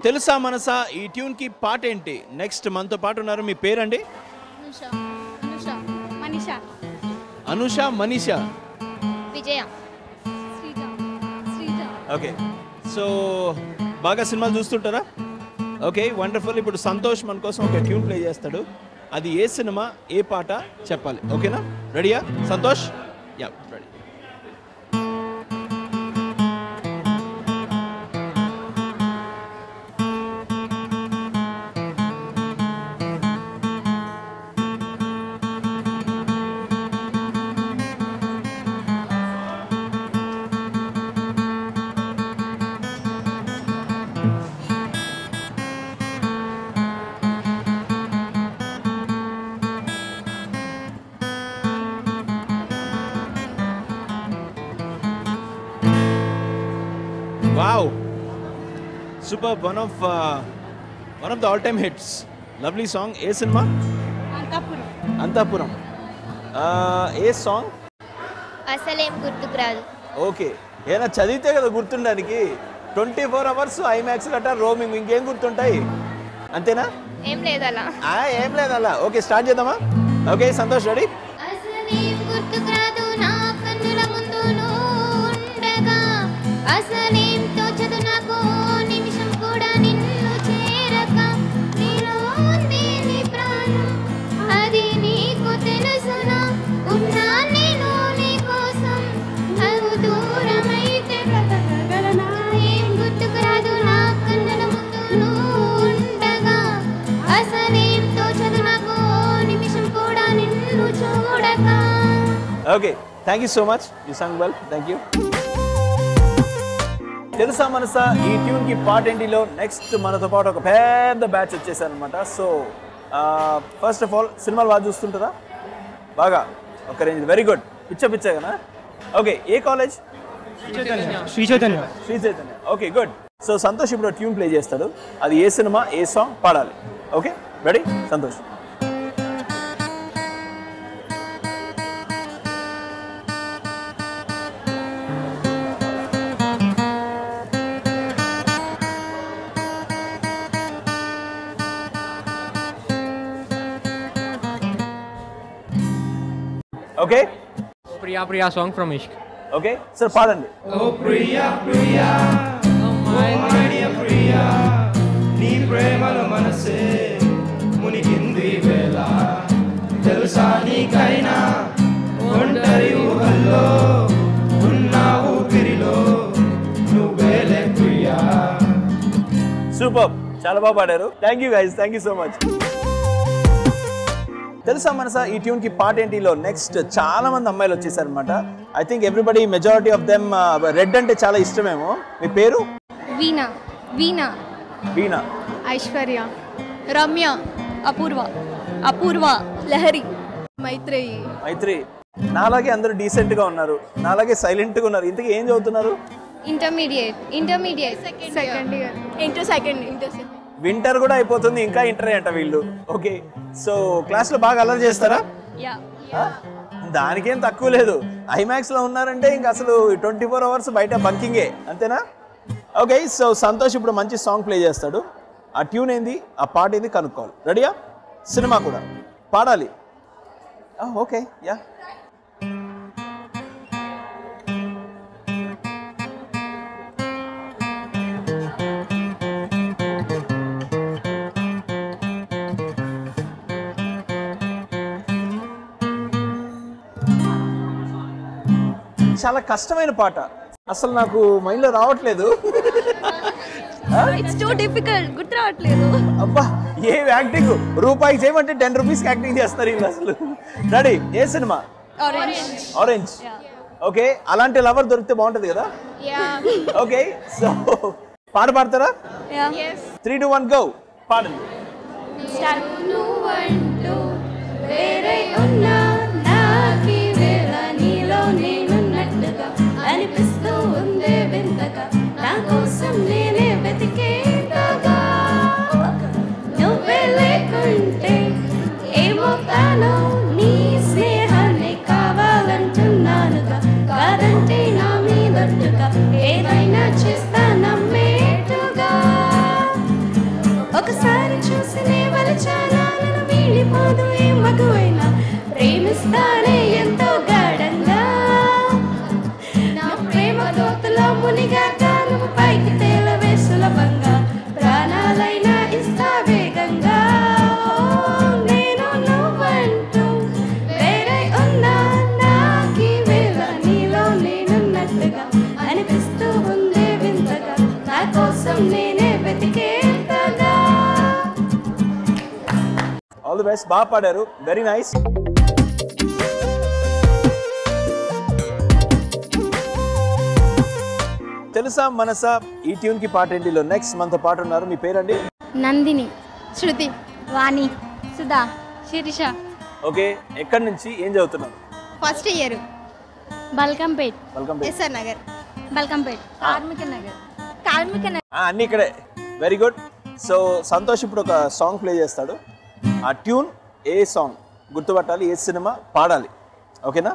తెలుసా మనసా ఈ ట్యూన్ కి పాట ఏంటి? నెక్స్ట్ మనతో పాటు ఉన్నారు. మీ పేరండి? అనుష, మనీషా, విజయ, ఓకే. సో బాగా సినిమాలు చూస్తుంటారా? Okay, wonderful. ఇప్పుడు సంతోష్ మన కోసం ఒక ట్యూన్ ప్లే చేస్తాడు. అది ఏ సినిమా, ఏ పాట చెప్పాలి. ఓకేనా? రెడీయా Santosh? Yeah, ready. Wow, superb! One of the all-time hits. Lovely song. ఏ సినిమా? అంతాపురం. ఏ సాంగ్? అసలేం గుర్తుకు రాదు. ఓకే, ఏనా చదివితే కదా గుర్తుండడానికి. 24 hours ఐమాక్స్ గట్రా రోమింగ్, ఇంకేం గుర్తుంటాయి? అంతేనా? ఏం లేదు అలా. ఏం లేదు అలా. ఓకే, స్టార్ట్ చేద్దామా? Okay, Santosh ready? అసలేం గుర్తుకు రాదు నా కన్నుల ముందు ఉండగా, అసలేం తోచదు నాకు నిమిషం కూడా నిన్ను చేరక, నీలో ఉంది నీ ప్రాణం అది నీకు తెలుసునా, ఉన్నా నేను నీ కోసం నువ్వు దూరమైతే బ్రతకగలనా, ఏం గుర్తుకు రాదు నా కన్నుల ముందు ఉండగా, అసలేం తోచదు నాకు నిమిషం కూడా నిన్ను చూడక. Okay, thank you so much. You sung well. Thank you. తెలుసా మనసా ఈ ట్యూన్ కి పార్ట్ ఏంటిలో నెక్స్ట్ మనతో పాటు ఒక పెద్ద బ్యాచ్ వచ్చేసారనమాట. సో ఫస్ట్ ఆఫ్ ఆల్ సినిమాలు బాగా చూస్తుంటారా? బాగా, ఒక రేంజ్. Very good. పిచ్చ కదా. ఓకే, ఏ college? Shri Chaitanya. Okay, good. So Santosh ఇప్పుడు ట్యూన్ ప్లే చేస్తాడు. అది ఏ సినిమా, ఏ సాంగ్ పాడాలి. Okay, ready Santosh? Okay, Priya Priya song from Ishq. Okay sir, పాడండి. ఓ ప్రియా ప్రియా, ఓ మై డియర్ ప్రియా, నీ ప్రేమల మనసే మునిగింది వేళ, తెలుసా నీకైనా ఒంటరి ఊహల్లో ఉన్న ఊపిరిలో నువ్వేలే ప్రియా. సూపర్, చాలా బాగా పాడారు. Thank you guys, thank you so much. తెలుసా మనసా ఈ ట్యూన్ కి పార్ట్ ఏంటిలో నెక్స్ట్ చాలా మంది అమ్మాయిలు వచ్చేసారు అనమాట. I think everybody, majority of them red అంటే చాలా ఇష్టమేమో. మీ పేరు? వీణా. వీణా, వీణా, ఐశ్వర్య, రమ్య, అపూర్వ, లహరి, మైత్రి. నాలాగే అందరూ డీసెంట్ గా ఉన్నారు, నాలాగే సైలెంట్ గా ఉన్నారు. ఇంతకీ ఏం చదువుతున్నారు? Intermediate second year. Inter. Winter కూడా అయిపోతుంది, ఇంకా ఇంటర్ అంట వీళ్ళు. ఓకే, సో క్లాస్ లో బాగా అల్లరి చేస్తారా? దానికేం తక్కువ లేదు. ఐమాక్స్ లో ఉన్నారంటే ఇంకా అసలు 24 hours బయట బంకింగే, అంతేనా? ఓకే, సో సంతోష్ ఇప్పుడు మంచి సాంగ్ ప్లే చేస్తాడు. ఆ ట్యూన్ ఏంది, ఆ పాట ఏంది కనుక్కోవాలి. రెడీయా? సినిమా కూడా పాడాలి. Okay, yeah. చాలా కష్టమైన పాట, అసలు నాకు మైండ్లో రావట్లేదు. ఇట్స్ టూ డిఫికల్ట్, గుర్తు రావట్లేదు. అబ్బా, ఏ యాక్టింగ్! రూపాయికి చేయమంటే 10 రూపీస్కి యాక్టింగ్ చేస్తారు వీళ్ళు అసలు. రెడీ? ఏ సినిమా? ఆరెంజ్. ఓకే, అలాంటి లవర్ దొరికితే బాగుంటుంది కదా. ఓకే, సో పాట పాడతారా? 3, 2, 1 గో. పాడండి. అనిపిస్తూ ఉందే వింతగా, నా కోసం నేనే వెతికేదగా, నువ్వే లేకుంటే ఏమవుతానో, నీ స్నేహాన్ని కావాలంటున్నానుగా, కాదంటే నా మీదట్టుగా ఏదైనా చేస్తా నమ్మేట్టుగా. ది బెస్ట్, బాగా పాడారు, వెరీ నైస్. తెలుసా మనసా ఈ ట్యూన్ కి పాట ఏంటిలో నెక్స్ట్ మనతో పాటు ఉన్నారు. మీ పేరండి? నందిని, శృతి, వాణి, సుధా, శిరీష. ఓకే, ఎక్కడి నుంచి ఏం చదువుతున్నారు? First year. Balkampet. Balkampet. SR Nagar. Balkampet. Karmika Nagar. కార్మిక నగర్. అన్నీ ఇక్కడే. Very good. సో సంతోష్ ఇప్పుడు ఒక సాంగ్ ప్లే చేస్తాడు. ఆ ట్యూన్ ఏ సాంగ్ గుర్తుపట్టాలి, ఏ సినిమా పాడాలి. ఓకేనా?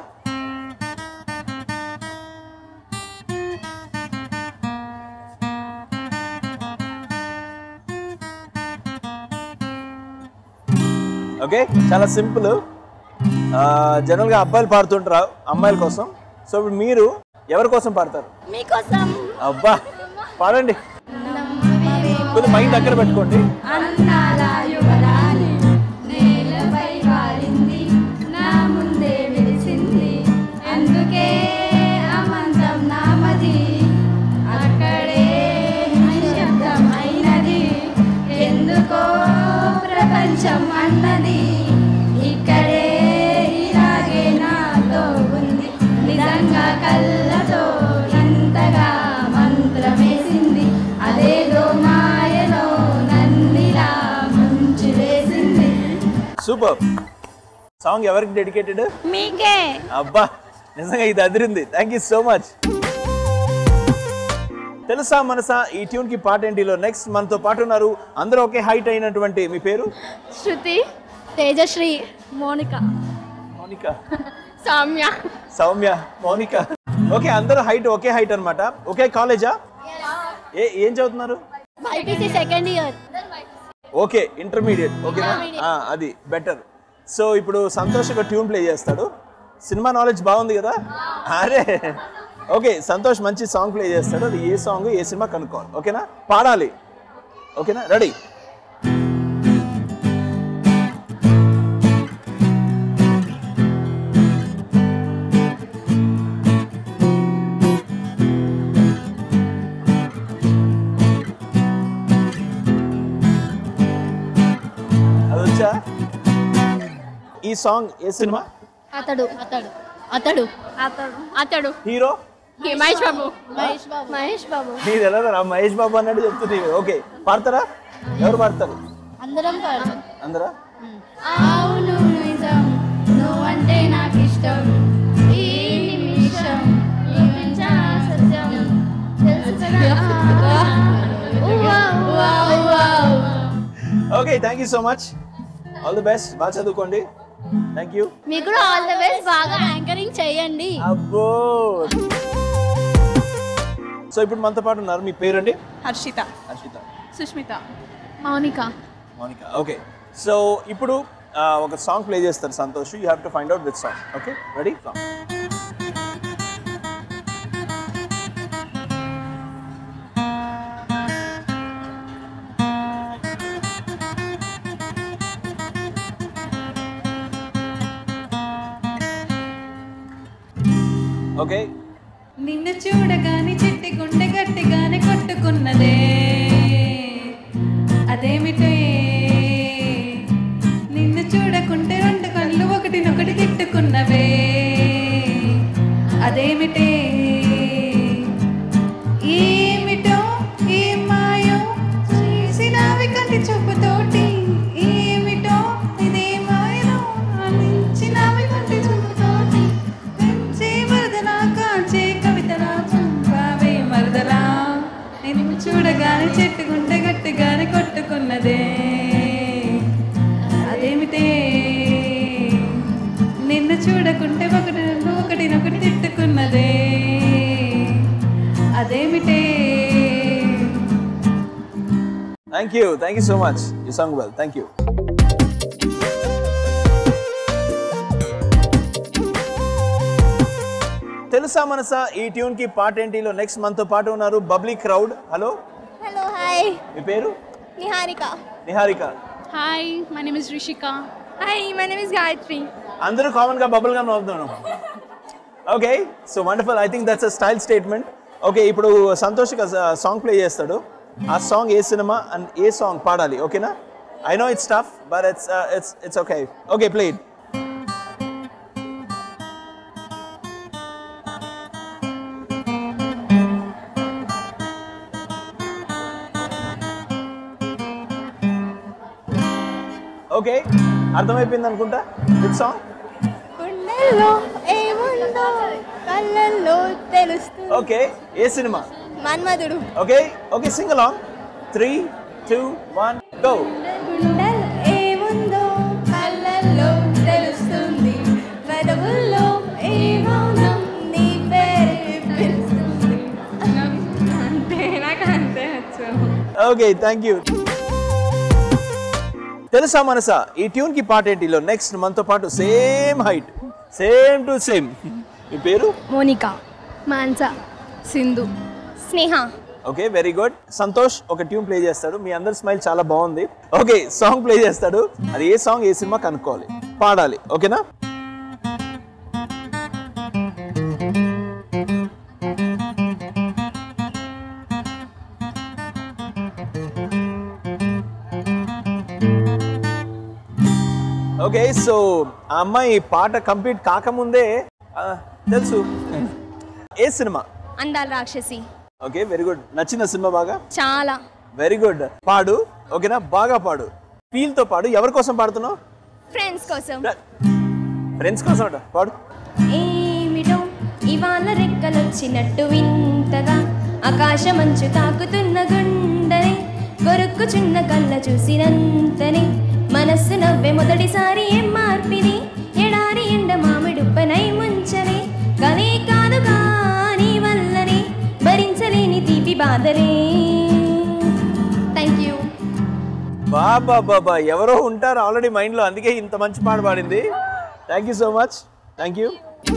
ఓకే, చాలా సింపుల్. జనరల్గా అబ్బాయిలు పాడుతుంటారు అమ్మాయిల కోసం. సో ఇప్పుడు మీరు ఎవరి కోసం పాడతారు? మీకోసం. అబ్బా, పాడండి. కొంచెం మైండ్ దగ్గర పెట్టుకోండి. అన్నాల యువరాణి నేలపై వాలింది, నా ముందే వెలిసింది, అందుకే అమంతం నామది, అక్కడే నిశ్శబ్దం అయినది, ఎందుకో ప్రపంచం అన్నది, ఇక్కడే ఇలాగే నాతో ఉంది, నిజంగా కళ్ళతో ఎంతగా మంత్రమేసింది, అదేదో మాయలో నన్నిలా ముంచి వేసింది. సూపర్. సాంగ్ ఎవరికి డెడికేటెడ్? మీకే. అబ్బా, నిజంగా ఇది అదిరింది. Thank you so much. తెలుసా మనసా ఈ ట్యూన్ కి పాట ఏంటిలో నెక్స్ట్ మనతో పాటు ఉన్నారు. అందరూ ఒకే హైట్ అయినటువంటి, మీ పేరు? శృతి, తేజశ్రీ, మోనిక, మౌనిక, సౌమ్య. సౌమ్య, మౌనిక. ఓకే, అందరూ హైట్ ఒకే హైట్ అన్నమాట. ఒకే కాలేజా? ఏం చదువుతున్నారు? BiPC second year. Okay, intermediate. ఓకేనా? అది బెటర్. సో ఇప్పుడు సంతోష్ ఒక ట్యూన్ ప్లే చేస్తాడు. సినిమా నాలెడ్జ్ బాగుంది కదా? అరే ఓకే, సంతోష్ మంచి సాంగ్ ప్లే చేస్తాడు. అది ఏ సాంగ్, ఏ సినిమా కనుక్కోవాలి. ఓకేనా? పాడాలి. ఓకేనా? రెడీ? అది వచ్చా? ఈ సాంగ్ ఏ సినిమా? అతడు. అతడు. అతడు. అతడు. అతడు. హీరో? మహేష్ బాబు. మహేష్ బాబు. మహేష్ బాబు. నీది ఎలా మహేష్ బాబు అన్నట్టు చెప్తుంది. ఓకే, పాడతారా? ఎవరు పాడతారు? అందరం పాడతాం. అందరా? అవును నిజం, నువ్వంటే నాకు ఇష్టం, ఈ నిమిషం నీవించా సత్యం, తెలుసునా? Okay, thank you so much. All the best. బాగా చదువుకోండి. Thank you. మీకు కూడా ఆల్ ది బెస్ట్. బాగా యాంకరింగ్ చేయండి. అబ్బో. సో ఇప్పుడు మనతో పాటు ఉన్నారు. మీ పేరండి? హర్షిత. హర్షిత. సుష్మిత. మౌనిక. మౌనిక. ఓకే, సో ఇప్పుడు ఒక సాంగ్ ప్లే చేస్తారు Santosh. You have to find out with song. Okay, ready? Okay. నిన్ను చూడగానే చిట్టి గుండె గట్టిగానే కొట్టుకున్నదే, అదేమిటే నిన్ను చూడకుంటే రెండు కళ్ళు ఒకటినొకటి తిట్టుకున్నవే, అదేమిటే ఏమిటో ఏ మాయో చేసినవి కంటి చూపుతోటి, ఏమిటో ఇదే మాయలో అందించినవి కంటి చూపుతోటి, పెంచే మరదలా కాంచే కవితలా చూపావే మరదలా, నిన్ను చూడగానే చెట్టుకుంటే గట్టిగానే కొట్టుకున్నదే, అదేమిటే నిన్ను చూడకుంటే ఒకటినొకటి తిట్టుకున్నదే, అదేమిటే. Thank you so much. You sang well. Thank you. తెలుసా మనసా ఈ ట్యూన్ కి పాట ఏంటిలో నెక్స్ట్ మనతో పాటు ఉన్నారు bubbly crowd. Hello. Hello, hi. మీ పేరు? Niharika. Niharika. Hi, my name is Rishika. Hi, my name is Gayatri. అందరూ కామన్ గా బబుల్ గా నవ్వుతున్నాను. Okay, so wonderful. I think that's a style statement. Okay, ఇప్పుడు సంతోష్ సాంగ్ ప్లే చేస్తాడు. ఆ సాంగ్ ఏ సినిమా అండ్ ఏ సాంగ్ పాడాలి. ఓకేనా? I know it's tough, but it's okay. Okay, play it. Okay, అర్థమైపోయింది అనుకుంటా. Which song? గుండెల్లో ఏముందో కళ్ళల్లో తెలుస్తుంది. Okay, ఏ సినిమా? Manmadhudu. Okay, sing along. 3, 2, 1, go. గుండెల్లో ఏముందో కళ్ళల్లో తెలుస్తుంది. పెదవుల్లో ఏమౌనం నీ పేరే పిలుస్తుంది. అంతే నాకు అంతే వచ్చు. Okay, thank you. తెలుసా మనసా ఈ ట్యూన్ కి పాట ఏంటిలో నెక్స్ట్ మనతో పాటు same height same to same. మీ పేరు? Monika. Mansa. Sindhu. Sneha. Okay, very good. Santosh ఒక ట్యూన్ ప్లే చేస్తాడు. మీ అందరి స్మైల్ చాలా బాగుంది. ఓకే, సాంగ్ ప్లే చేస్తాడు. అది ఏ సాంగ్ ఏ సినిమా కనుక్కోవాలి, పాడాలి. ఓకేనా? ఓకే, సో ఆ అమ్మాయి పాట కంప్లీట్ కాకముందే తెలుసు ఏ సినిమా? Andala Rakshasi. Okay, very good. నచ్చిన సినిమా బాగా? చాలా. Very good. పాడు. ఓకేనా? బాగా పాడు, ఫీల్ తో పాడు. ఎవరి కోసం పాడుతున్నావు? ఫ్రెండ్స్ కోసం. ఫ్రెండ్స్ కోసం పాడు. ఏమిటో ఇవాళ రెక్కలొచ్చినట్టు వింతగా ఆకాశమంచు తాకుతున్న గుండెని కొరుక్కుచున్న కళ్ళ చూసినంతని మనస్సు నవ్వే మొదటిసారి ఏం మార్పిది ఎడారి ఎండ మామిడుప్పనై ముంచని కానీ కాదు కాని వల్లని భరించలేని తీపి బాధలే. Thank you. బాబా బాబా, ఎవరో ఉంటారు ఆల్రెడీ మైండ్ లో, అందుకే ఇంత మంచి పాట పాడింది. Thank you so much. Thank you.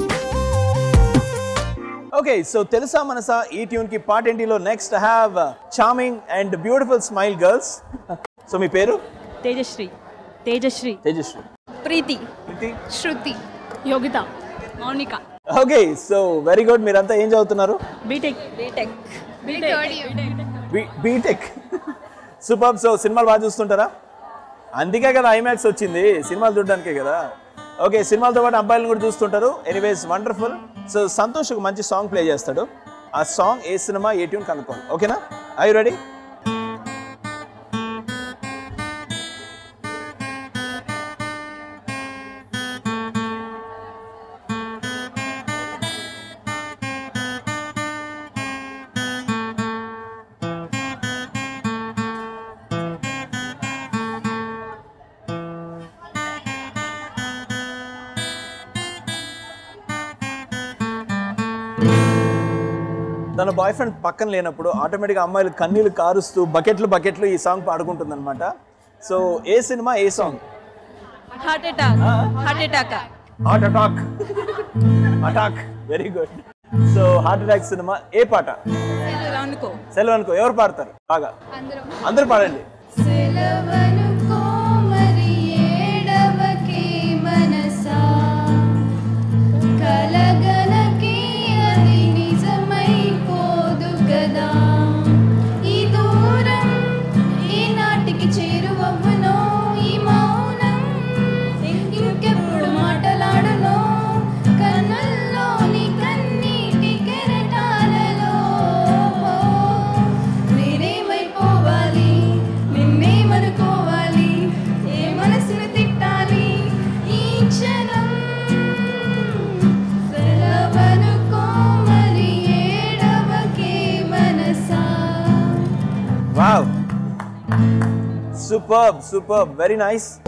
Okay, so తెలుసా మనసా ఈ ట్యూన్ కి పాట ఏంటిలో next have charming and beautiful smile girls. So మీ పేరు? Tejasri. Preethi. Preethi. Shruti. Yogita. Mounika. Okay, so very good. మీరంతా ఏం చదువుతున్నారు? బీటెక్. బీటెక్. సూపర్. సో సినిమాలు బాగా చూస్తుంటారా? అందుకే కదా ఐమాక్స్ వచ్చింది, సినిమాలు చూడడానికే కదా. ఓకే, సినిమాలతో పాటు అబ్బాయిలను కూడా చూస్తుంటారు. Anyways, wonderful. సో సంతోష్ ఒక మంచి సాంగ్ ప్లే చేస్తాడు. ఆ సాంగ్ ఏ సినిమా ఏ ట్యూన్ కనుక్కోండి. ఓకేనా? Are you ready? తన బాయ్ ఫ్రెండ్ పక్కన లేనప్పుడు ఆటోమేటిక్గా అమ్మాయిలు కన్నీళ్ళు కారుస్తూ బకెట్లు ఈ సాంగ్ పాడుకుంటుంది అనమాట. సో ఏ సినిమా ఏ song? Heart attack. Attack. Very good. So heart attack సినిమా ఏ పాట? సెలవు అనుకో. ఎవరు పాడతారు బాగా? అందరూ పాడండి. Wow. Superb. Very nice.